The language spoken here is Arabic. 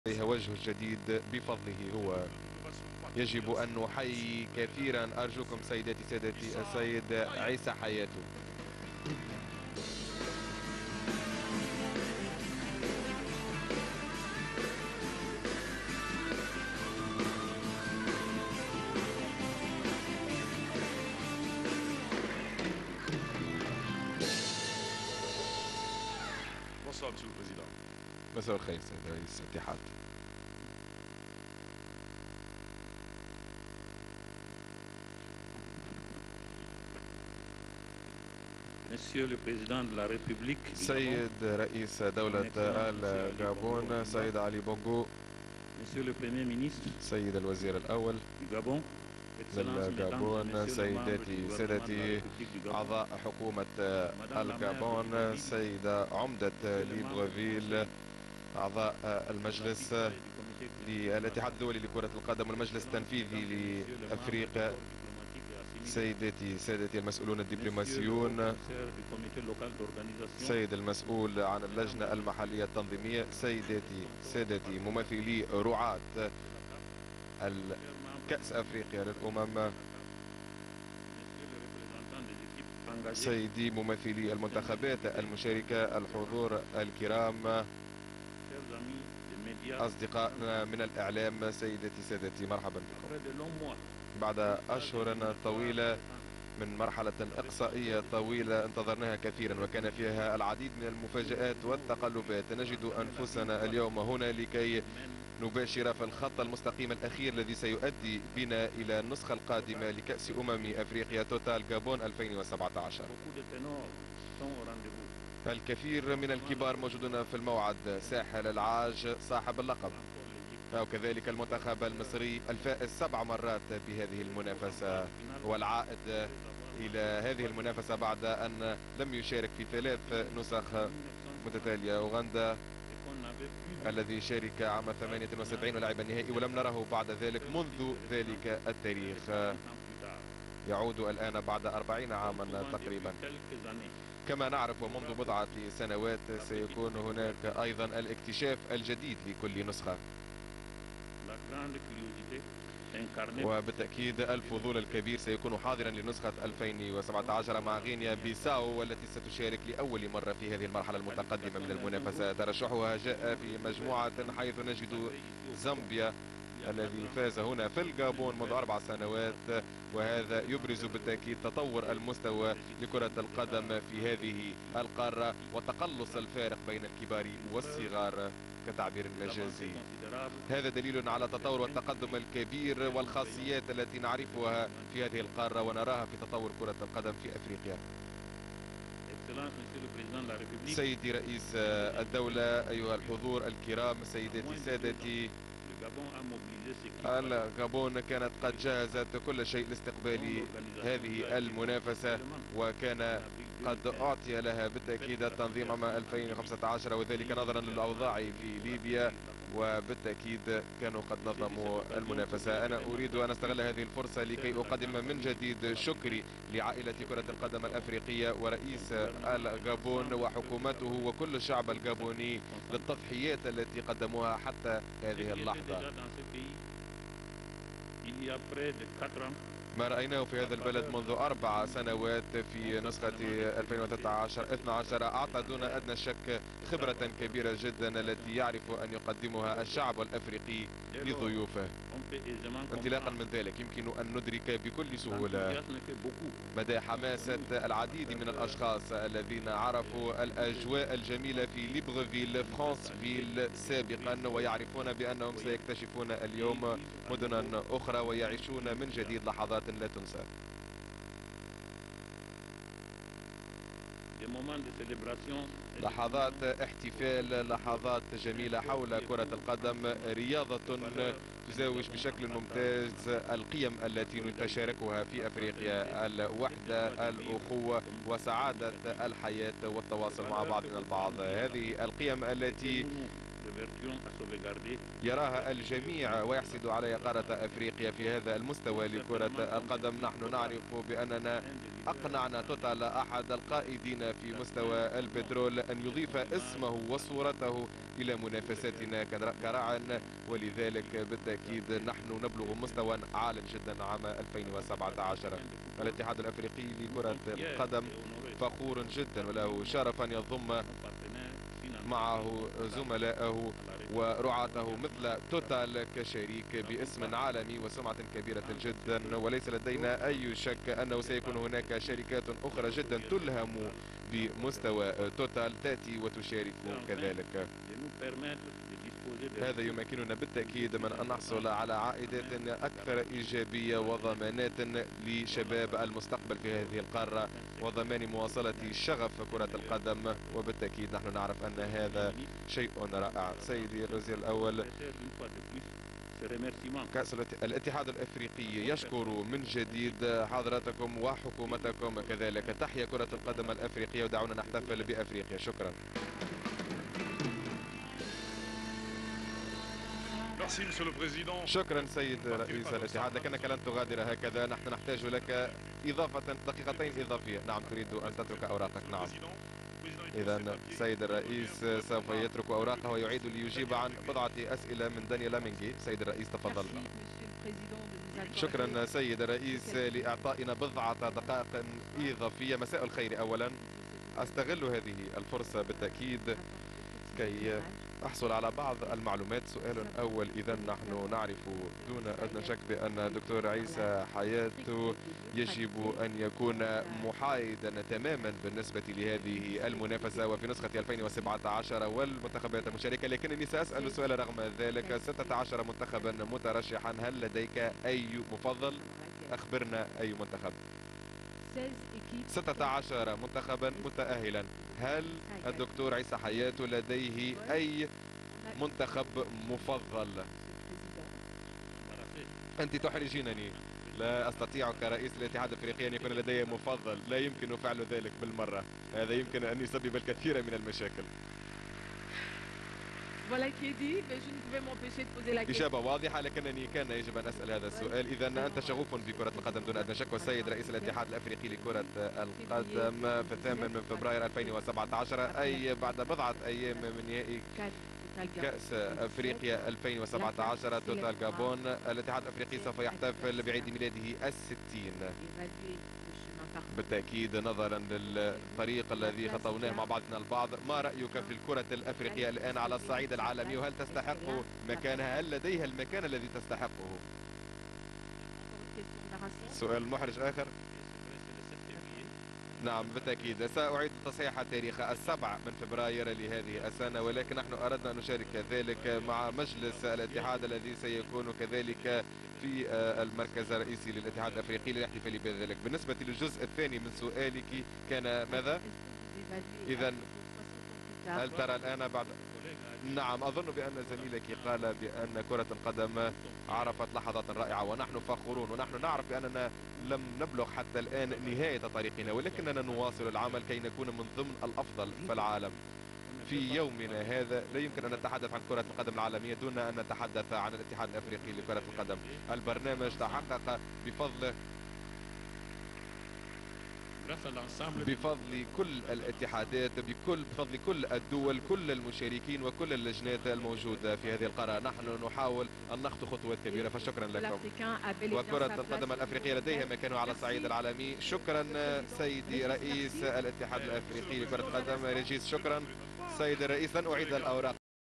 عليها وجه جديد بفضله هو. يجب أن نحيي كثيرا أرجوكم سيداتي سادتي السيد عيسى حياته. Bonsoir, Monsieur le Président. مساء الخير سيد رئيس الاتحاد. Monsieur le Président de la République du Gabon, سيد رئيس دولة الغابون سيد علي بونغو، Monsieur le Premier ministre سيد الوزير الأول du Gabon, Excellences, Mesdames et للغابون، Messieurs les membres سيداتي du gouvernement de la سادتي République du Gabon, أعضاء حكومة الغابون، سيدة عمدة ليبرفيل، أعضاء المجلس للاتحاد الدولي لكرة القدم والمجلس التنفيذي لأفريقيا، سيداتي سادتي المسؤولون الدبلوماسيون، سيد المسؤول عن اللجنة المحلية التنظيمية، سيداتي سادتي ممثلي رعاة الكأس أفريقيا للأمم، سيدي ممثلي المنتخبات المشاركة، الحضور الكرام، أصدقائنا من الإعلام، سيدتي سادتي مرحبا بكم. بعد أشهر طويلة من مرحلة إقصائية طويلة انتظرناها كثيرا وكان فيها العديد من المفاجآت والتقلبات، نجد أنفسنا اليوم هنا لكي نباشر في الخط المستقيم الأخير الذي سيؤدي بنا إلى النسخة القادمة لكأس أفريقيا توتال غابون 2017. الكثير من الكبار موجودون في الموعد، ساحل العاج صاحب اللقب، وكذلك المنتخب المصري الفائز 7 مرات بهذه المنافسة والعائد إلى هذه المنافسة بعد أن لم يشارك في 3 نسخ متتالية، أوغندا الذي شارك عام 78 ولعب النهائي ولم نره بعد ذلك منذ ذلك التاريخ، يعود الآن بعد 40 عاما تقريبا. كما نعرف منذ بضعة سنوات سيكون هناك أيضا الاكتشاف الجديد لكل نسخة، وبالتأكيد الفضول الكبير سيكون حاضرا لنسخة 2017 مع غينيا بيساو والتي ستشارك لأول مرة في هذه المرحلة المتقدمة من المنافسة. ترشحها جاء في مجموعة حيث نجد زامبيا الذي فاز هنا في الغابون منذ 4 سنوات، وهذا يبرز بالتأكيد تطور المستوى لكرة القدم في هذه القارة وتقلص الفارق بين الكبار والصغار كتعبير مجازي. هذا دليل على التطور والتقدم الكبير والخاصيات التي نعرفها في هذه القارة ونراها في تطور كرة القدم في أفريقيا. سيدي رئيس الدولة، أيها الحضور الكرام، سيداتي سادتي، الغابون كانت قد جهزت كل شيء لاستقبال هذه المنافسة، وكان قد أعطي لها بالتأكيد التنظيم عام 2015 وذلك نظرا للأوضاع في ليبيا، وبالتأكيد كانوا قد نظموا المنافسة. أنا أريد أن أستغل هذه الفرصة لكي أقدم من جديد شكري لعائلة كرة القدم الأفريقية ورئيس الغابون وحكومته وكل الشعب الغابوني للتضحيات التي قدموها حتى هذه اللحظة. ما رأيناه في هذا البلد منذ 4 سنوات في نسخة 2013-12 أعطى دون أدنى شك خبرة كبيرة جدا التي يعرف أن يقدمها الشعب الأفريقي لضيوفه. انطلاقا من ذلك يمكن أن ندرك بكل سهولة مدى حماسة العديد من الأشخاص الذين عرفوا الأجواء الجميلة في ليبرفيل فرانسفيل سابقا ويعرفون بأنهم سيكتشفون اليوم مدنا أخرى ويعيشون من جديد لحظات لا تنسى. لحظات احتفال، لحظات جميلة حول كرة القدم، رياضة تزاوج بشكل ممتاز القيم التي نتشاركها في أفريقيا، الوحدة، الأخوة، وسعادة الحياة والتواصل مع بعضنا البعض. هذه القيم التي يراها الجميع ويحسد عليها قارة أفريقيا في هذا المستوى لكرة القدم. نحن نعرف بأننا أقنعنا توتال أحد القائدين في مستوى البترول أن يضيف اسمه وصورته إلى منافساتنا كراع، ولذلك بالتأكيد نحن نبلغ مستوى عال جدا عام 2017. الاتحاد الأفريقي لكرة القدم فخور جدا وله شرف أن يضم معه زملائه ورعاته مثل توتال كشريك باسم عالمي وسمعة كبيرة جدا، وليس لدينا أي شك أنه سيكون هناك شركات أخرى جدا تلهم بمستوى توتال تأتي وتشارك كذلك. هذا يمكننا بالتأكيد من أن نحصل على عائدات أكثر إيجابية وضمانات لشباب المستقبل في هذه القارة وضمان مواصلة شغف كرة القدم، وبالتأكيد نحن نعرف أن هذا شيء رائع. سيدي الوزير الأول، كأس الاتحاد الأفريقي يشكر من جديد حضراتكم وحكومتكم كذلك. تحيا كرة القدم الأفريقية ودعونا نحتفل بأفريقيا. شكرا. شكرا سيد رئيس الاتحاد، لكنك لن تغادر هكذا، نحن نحتاج لك دقيقتين إضافية. نعم، تريد أن تترك أوراقك. نعم، إذا سيد الرئيس سوف يترك أوراقه ويعيد ليجيب عن بضعة أسئلة من دانيال لامينغي. سيد الرئيس تفضل. شكرا سيد الرئيس لإعطائنا بضعة دقائق إضافية. مساء الخير. أولا أستغل هذه الفرصة بالتأكيد كي أحصل على بعض المعلومات. سؤال أول، إذا نحن نعرف دون أدنى شك بأن الدكتور عيسى حياته يجب أن يكون محايدا تماما بالنسبة لهذه المنافسة وفي نسخة 2017 والمنتخبات المشاركة، لكنني سأسأل سؤال رغم ذلك. 16 منتخبا مترشحا، هل لديك أي مفضل؟ أخبرنا أي منتخب. 16 منتخبا متأهلا، هل الدكتور عيسى حياته لديه أي منتخب مفضل؟ أنت تحرجينني، لا أستطيع كرئيس الاتحاد الأفريقي أن يكون لدي مفضل، لا يمكن فعل ذلك بالمرة، هذا يمكن أن يسبب الكثير من المشاكل. إجابة واضحة، لكنني كان يجب أن أسأل هذا السؤال. إذا أنت شغوف بكرة القدم دون أدنى شك. والسيد رئيس الاتحاد الأفريقي لكرة القدم في 8 من فبراير 2017، أي بعد بضعة أيام من نهائي كأس أفريقيا 2017 توتال غابون، الاتحاد الأفريقي سوف يحتفل بعيد ميلاده 60. بالتأكيد نظرا للطريق الذي خطوناه مع بعضنا البعض، ما رأيك في الكرة الأفريقية الآن على الصعيد العالمي، وهل تستحق مكانها؟ هل لديها المكان الذي تستحقه؟ سؤال محرج آخر. نعم بالتأكيد سأعيد تصحيح تاريخ 7 من فبراير لهذه السنة، ولكن نحن أردنا أن نشارك كذلك مع مجلس الاتحاد الذي سيكون كذلك في المركز الرئيسي للاتحاد الأفريقي للاحتفال بذلك. بالنسبة للجزء الثاني من سؤالك كان ماذا؟ إذا هل ترى الآن بعد؟ نعم، أظن بأن زميلك قال بأن كرة القدم عرفت لحظات رائعة ونحن فخورون، ونحن نعرف بأننا لم نبلغ حتى الآن نهاية طريقنا، ولكننا نواصل العمل كي نكون من ضمن الأفضل في العالم. في يومنا هذا لا يمكن أن نتحدث عن كرة القدم العالمية دون أن نتحدث عن الاتحاد الأفريقي لكرة القدم. البرنامج تحقق بفضل كل الاتحادات، بفضل كل الدول، كل المشاركين وكل اللجنات الموجودة في هذه القارة. نحن نحاول أن نخطو خطوات كبيرة، فشكرا لكم. وكرة القدم الأفريقية لديها مكانها على الصعيد العالمي. شكرا سيدي رئيس الاتحاد الأفريقي لكرة القدم ريجيس. شكرا سيد الرئيس، لن أعيد الأوراق